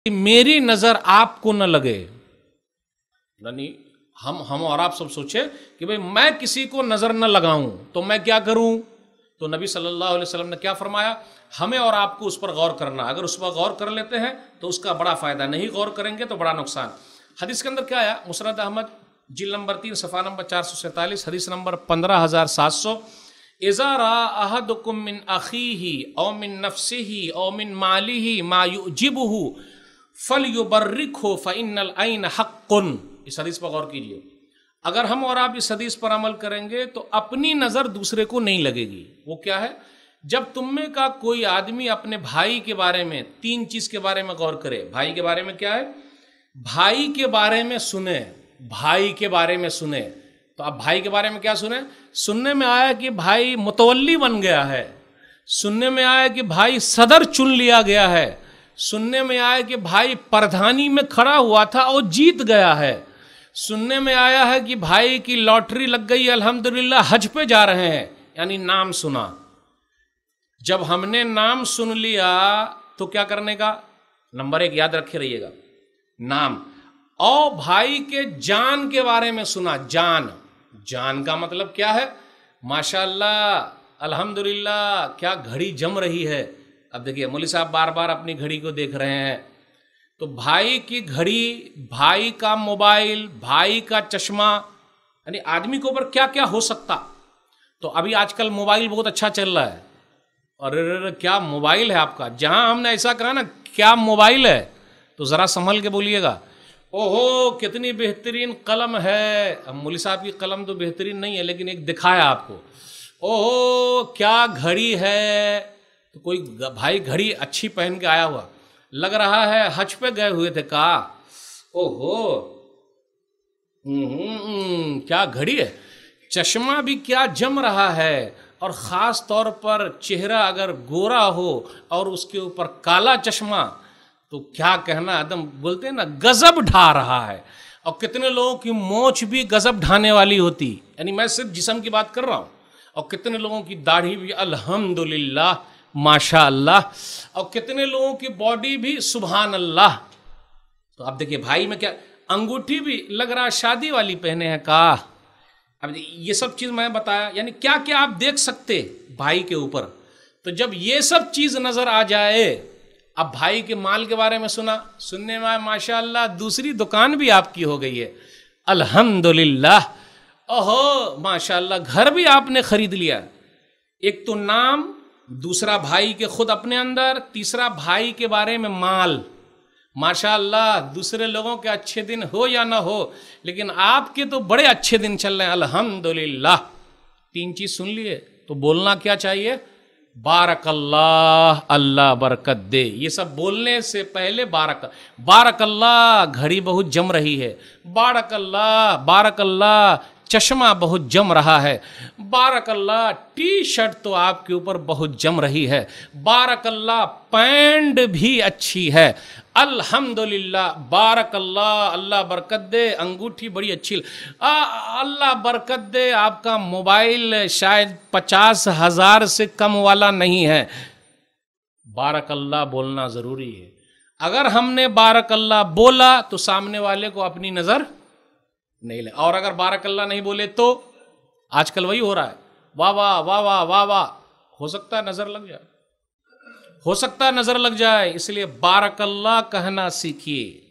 میری نظر آپ کو نہ لگے، یعنی ہم اور آپ سب سوچے کہ بھئی میں کسی کو نظر نہ لگاؤں تو میں کیا کروں؟ تو نبی صلی اللہ علیہ وسلم نے کیا فرمایا؟ ہمیں اور آپ کو اس پر غور کرنا، اگر اس پر غور کر لیتے ہیں تو اس کا بڑا فائدہ، نہیں غور کریں گے تو بڑا نقصان۔ حدیث کے اندر کیا آیا؟ مسند احمد جلد نمبر 3 صفحہ نمبر 447 حدیث نمبر 15700، اذا رأى احدكم من اخیہ او من نفسہ او من مالہ ما یعجبہ فلیبرکہ فإن العین حق۔ اس حدیث پر غور کیجئے، اگر ہم اور آپ اس حدیث پر عمل کریں گے تو اپنی نظر دوسرے کو نہیں لگے گی۔ وہ کیا ہے؟ جب تم میں کا کوئی آدمی اپنے بھائی کے بارے میں 3 چیز کے بارے میں غور کرے۔ بھائی کے بارے میں کیا ہے؟ بھائی کے بارے میں سنے، بھائی کے بارے میں سنے۔ تو اب بھائی کے بارے میں کیا سنے؟ سننے میں آیا کہ بھائی متولی بن گیا ہے، سننے میں آیا کہ بھائی صدر چن لیا گیا ہے، سننے میں آیا کہ بھائی پردھانی میں کھڑا ہوا تھا اور جیت گیا ہے، سننے میں آیا ہے کہ بھائی کی لاٹری لگ گئی، الحمدللہ حج پہ جا رہے ہیں، یعنی نام سنا۔ جب ہم نے نام سن لیا تو کیا کرنے کا؟ نمبر 1 یاد رکھے رہیے گا، نام۔ اور بھائی کے جان کے بارے میں سنا، جان۔ جان کا مطلب کیا ہے؟ ماشاءاللہ الحمدللہ کیا گھڑی جم رہی ہے۔ اب دیکھیے مولوی صاحب بار بار اپنی گھڑی کو دیکھ رہے ہیں، تو بھائی کی گھڑی، بھائی کا موبائل، بھائی کا چشمہ، یعنی آدمی کے اوپر کیا کیا ہو سکتا۔ تو ابھی آج کل موبائل بہت اچھا چل رہا ہے، اور کیا موبائل ہے آپ کا؟ جہاں ہم نے ایسا کہا نا کیا موبائل ہے تو ذرا سنبھل کے بولیے گا۔ اوہو کتنی بہترین قلم ہے۔ اب مولوی صاحب کی قلم تو بہترین نہیں ہے لیکن ایک دکھایا آپ کو۔ اوہو کیا گھڑی ہے، تو کوئی بھائی گھڑی اچھی پہن کے آیا ہوا، لگ رہا ہے حج پہ گئے ہوئے تھے، کہا اوہو کیا گھڑی ہے۔ چشمہ بھی کیا جم رہا ہے، اور خاص طور پر چہرہ اگر گورا ہو اور اس کے اوپر کالا چشمہ تو کیا کہنا، ایک بولتے ہیں نا غضب ڈھا رہا ہے۔ اور کتنے لوگوں کی مونچھ بھی غضب ڈھانے والی ہوتی، یعنی میں صرف جسم کی بات کر رہا ہوں، اور کتنے لوگوں کی داڑھی بھی الحمدللہ ماشاء اللہ، اور کتنے لوگوں کی باڈی بھی سبحان اللہ۔ تو اب دیکھیے بھائی میں کیا، انگوٹھی بھی لگ رہا شادی والی پہنے ہیں، کہا اب یہ سب چیز میں بتایا، یعنی کیا کیا آپ دیکھ سکتے بھائی کے اوپر۔ تو جب یہ سب چیز نظر آ جائے، اب بھائی کے مال کے بارے میں سنا، سننے میں ماشاءاللہ دوسری دکان بھی آپ کی ہو گئی ہے، الحمدللہ، اوہو ماشاءاللہ گھر بھی آپ نے خرید لیا۔ ایک تو نام، دوسرا بھائی کے خود اپنے اندر، تیسرا بھائی کے بارے میں مال۔ ماشاءاللہ دوسرے لوگوں کے اچھے دن ہو یا نہ ہو لیکن آپ کے تو بڑے اچھے دن چل رہے ہیں، الحمدللہ۔ 3 چیز سن لیے تو بولنا کیا چاہیے؟ بارک اللہ، اللہ برکت دے۔ یہ سب بولنے سے پہلے بارک اللہ گھڑی بہت جم رہی ہے، بارک اللہ چشمہ بہت جم رہا ہے، بارک اللہ ٹی شرٹ تو آپ کے اوپر بہت جم رہی ہے، بارک اللہ پینٹ بھی اچھی ہے، الحمدللہ بارک اللہ، اللہ برکت دے انگوٹھی بڑی اچھی، اللہ برکت دے آپ کا موبائل شاید 50,000 سے کم والا نہیں ہے۔ بارک اللہ بولنا ضروری ہے۔ اگر ہم نے بارک اللہ بولا تو سامنے والے کو اپنی نظر نہیں لے، اور اگر بارک اللہ نہیں بولے تو آج کل وہی ہو رہا ہے، واہ واہ واہ واہ واہ واہ، ہو سکتا ہے نظر لگ جائے، ہو سکتا ہے نظر لگ جائے، اس لیے بارک اللہ کہنا سیکھیے۔